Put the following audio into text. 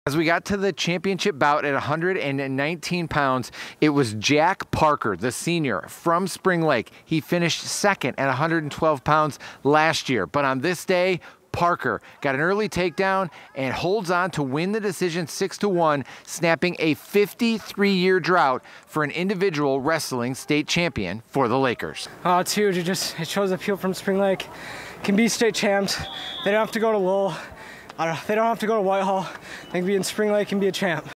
As we got to the championship bout at 119 pounds, it was Jack Parker, the senior from Spring Lake. He finished second at 112 pounds last year. But on this day, Parker got an early takedown and holds on to win the decision 6-1, snapping a 53-year drought for an individual wrestling state champion for the Lakers. Oh, it's huge. It shows that people from Spring Lake can be state champs. They don't have to go to Lowell. They don't have to go to Whitehall. They can be in Spring Lake and be a champ.